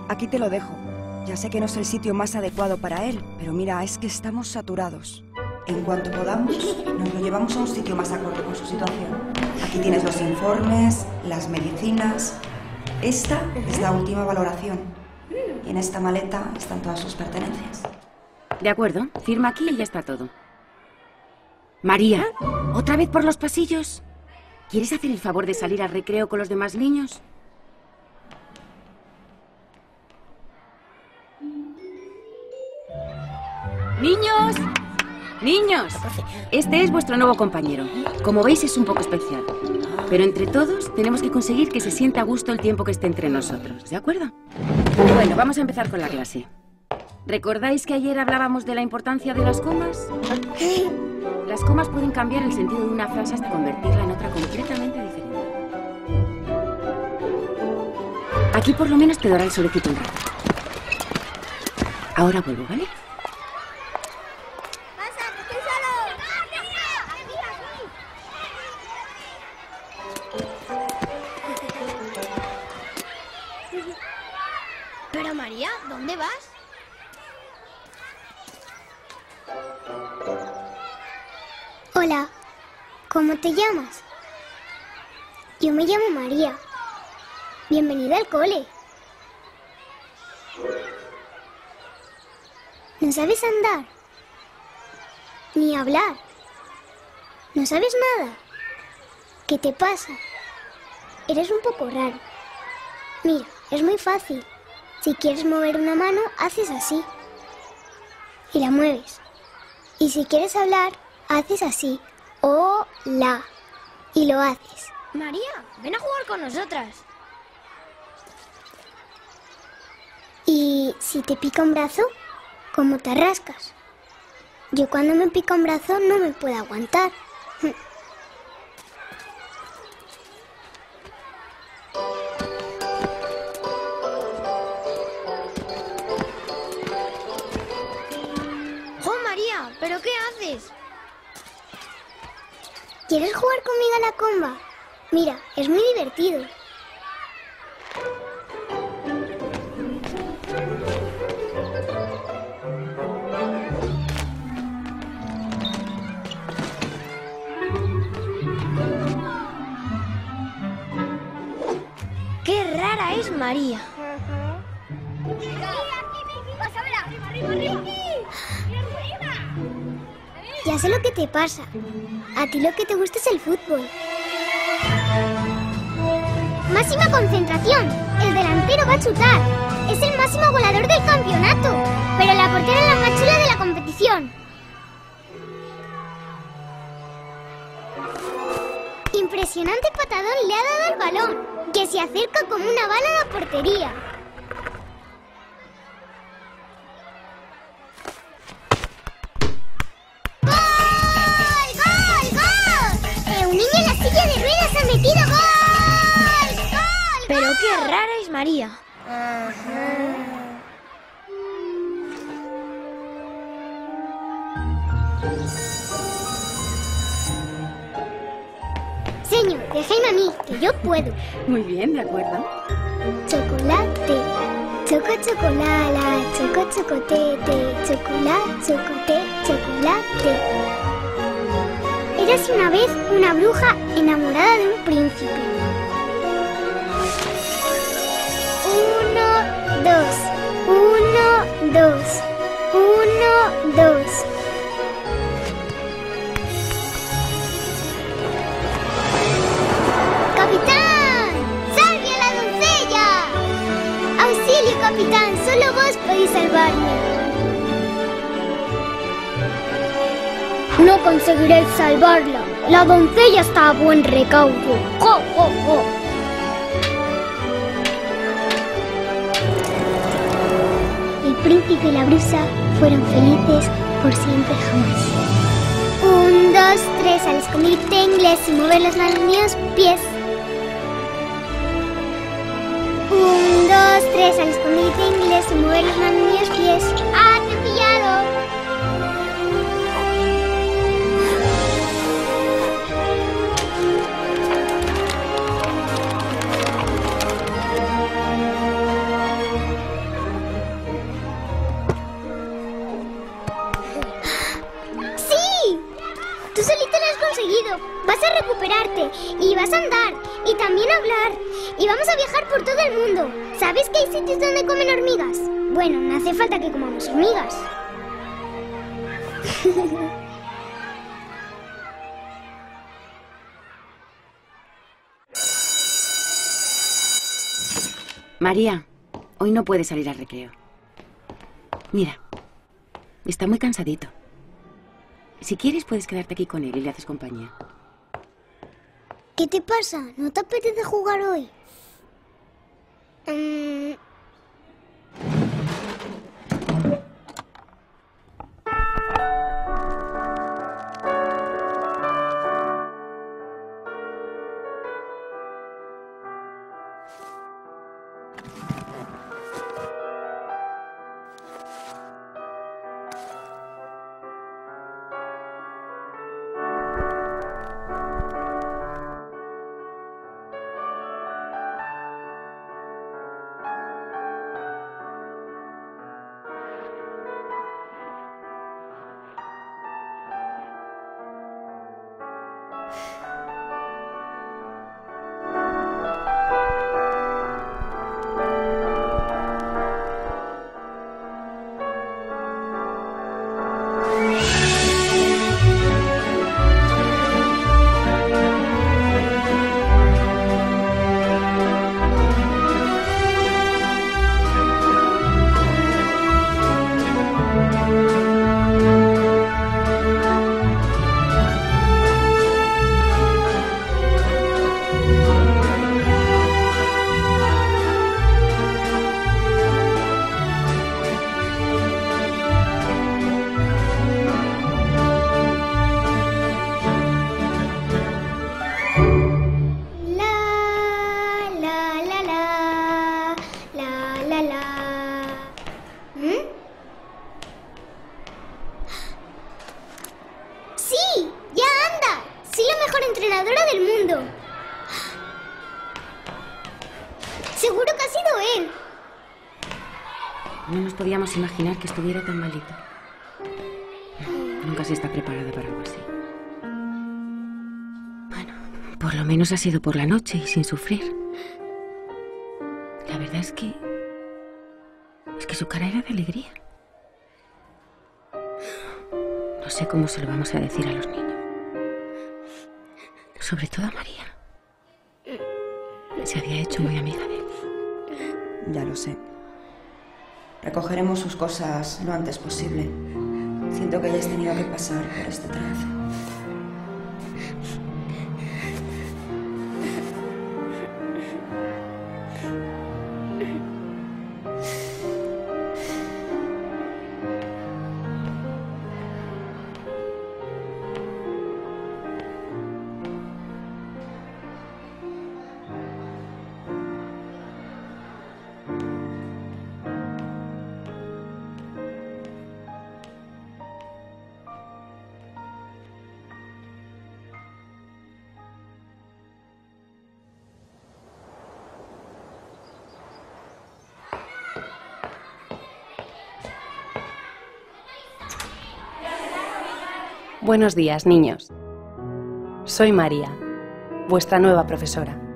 Aquí te lo dejo. Ya sé que no es el sitio más adecuado para él, pero mira, es que estamos saturados. En cuanto podamos, nos lo llevamos a un sitio más acorde con su situación. Aquí tienes los informes, las medicinas. Esta es la última valoración. Y en esta maleta están todas sus pertenencias. De acuerdo, firma aquí y ya está todo. María, ¿otra vez por los pasillos? ¿Quieres hacer el favor de salir al recreo con los demás niños? ¡Niños! ¡Niños! Este es vuestro nuevo compañero. Como veis, es un poco especial. Pero entre todos tenemos que conseguir que se sienta a gusto el tiempo que esté entre nosotros, ¿de acuerdo? Bueno, vamos a empezar con la clase. ¿Recordáis que ayer hablábamos de la importancia de las comas? Las comas pueden cambiar el sentido de una frase hasta convertirla en otra completamente diferente. Aquí por lo menos te dará el solecito un rato. Ahora vuelvo, ¿vale? Pero María, ¿dónde vas? Hola, ¿cómo te llamas? Yo me llamo María. Bienvenida al cole. ¿No sabes andar? Ni hablar. ¿No sabes nada? ¿Qué te pasa? Eres un poco raro. Mira, es muy fácil. Si quieres mover una mano, haces así. Y la mueves. Y si quieres hablar, haces así. Hola. Y lo haces. María, ven a jugar con nosotras. Y si te pica un brazo, ¿cómo te rascas? Yo cuando me pica un brazo no me puedo aguantar. ¡Jo, María! ¿Pero qué haces? ¿Quieres jugar conmigo a la comba? Mira, es muy divertido. ¡Qué rara es María! Ya sé lo que te pasa. A ti lo que te gusta es el fútbol. Máxima concentración. El delantero va a chutar. Es el máximo goleador del campeonato. Pero la portera es la más chula de la competición. Impresionante patadón le ha dado al balón, que se acerca como una bala a la portería. Un niño en la silla de ruedas ha metido gol. ¡Gol! ¡Pero qué rara es María! Señor, déjame a mí, que yo puedo. Muy bien, de acuerdo. Chocolate, choco chocolala, choco chocotete, chocolate, chocote, chocolate. Érase una vez una bruja enamorada de un príncipe. 1, 2, 1, 2, 1, 2. ¡Capitán! ¡Salve a la doncella! ¡Auxilio, capitán! Solo vos podéis salvarme. No conseguiréis salvarla. La doncella está a buen recaudo. ¡Jo, jo, jo! El príncipe y la brusa fueron felices por siempre jamás. 1, 2, 3 al escondite inglés y mover las manos ni los pies. 1, 2, 3 al escondite inglés y mover las manos ni los pies. ¡Ah, te he pillado! hablar y vamos a viajar por todo el mundo. ¿Sabes que hay sitios donde comen hormigas? Bueno, no hace falta que comamos hormigas. María, hoy no puedes salir al recreo. Mira, está muy cansadito. Si quieres, puedes quedarte aquí con él y le haces compañía. ¿Qué te pasa? ¿No te apetece jugar hoy? ¡Sí! ¡Ya anda! ¡Soy la mejor entrenadora del mundo! Seguro que ha sido él. No nos podíamos imaginar que estuviera tan malito. Nunca se está preparada para algo así. Bueno, por lo menos ha sido por la noche y sin sufrir. La verdad es que su cara era de alegría. No sé cómo se lo vamos a decir a los niños. Sobre todo a María. Se había hecho muy amiga de él. Ya lo sé. Recogeremos sus cosas lo antes posible. Siento que hayas tenido que pasar por este trance. Buenos días, niños. Soy María, vuestra nueva profesora.